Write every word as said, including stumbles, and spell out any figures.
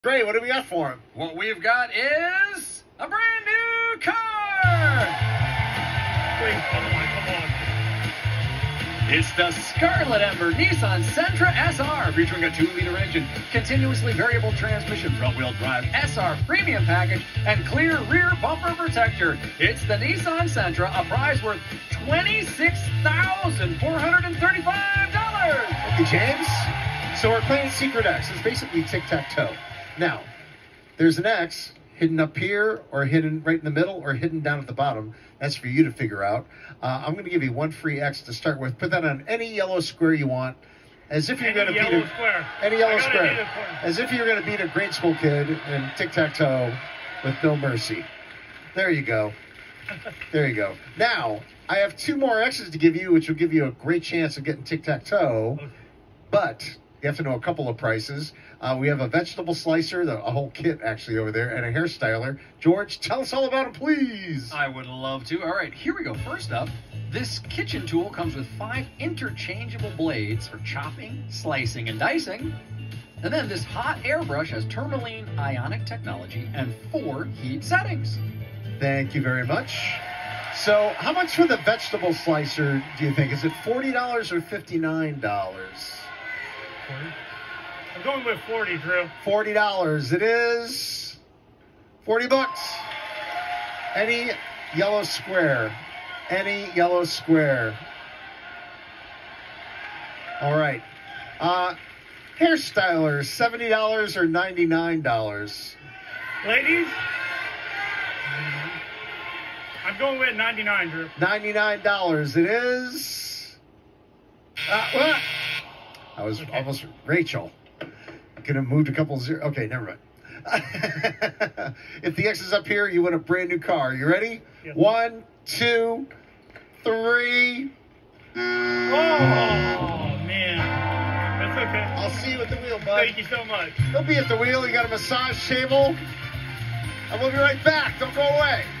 Great, what do we got for him? What we've got is a brand new car! Please, come on, come on. It's the Scarlet Ember Nissan Sentra S R, featuring a two liter engine, continuously variable transmission, front-wheel drive, S R premium package, and clear rear bumper protector. It's the Nissan Sentra, a prize worth twenty-six thousand four hundred thirty-five dollars. Thank you, James. So we're playing Secret X. It's basically tic-tac-toe. Now, there's an X hidden up here, or hidden right in the middle, or hidden down at the bottom. That's for you to figure out. Uh, I'm going to give you one free X to start with. Put that on any yellow square you want, as if you're going to beat a square. any yellow I square, need a square, as if you're going to beat a grade school kid in tic-tac-toe with no mercy. There you go. There you go. Now, I have two more X's to give you, which will give you a great chance of getting tic-tac-toe, Okay. but you have to know a couple of prices. Uh, we have a vegetable slicer, the, a whole kit actually over there, and a hairstyler. George, tell us all about it, please. I would love to. All right, here we go. First up, this kitchen tool comes with five interchangeable blades for chopping, slicing, and dicing. And then this hot airbrush has tourmaline ionic technology and four heat settings. Thank you very much. So how much for the vegetable slicer do you think? Is it forty dollars or fifty-nine dollars? I'm going with forty, Drew. forty dollars. It is forty bucks. Any yellow square. Any yellow square. All right. Uh, hairstyler, seventy dollars or ninety-nine dollars? Ladies, I'm going with ninety-nine, Drew. ninety-nine dollars. It is. Uh, what? I was Okay. almost Rachel. Could have moved a couple zero. Okay, never mind. If the X is up here, you win a brand new car. You ready? Yeah. One, two, three. Oh, man. That's okay. I'll see you at the wheel, bud. Thank you so much. You'll be at the wheel. You got a massage table. And we'll be right back. Don't go away.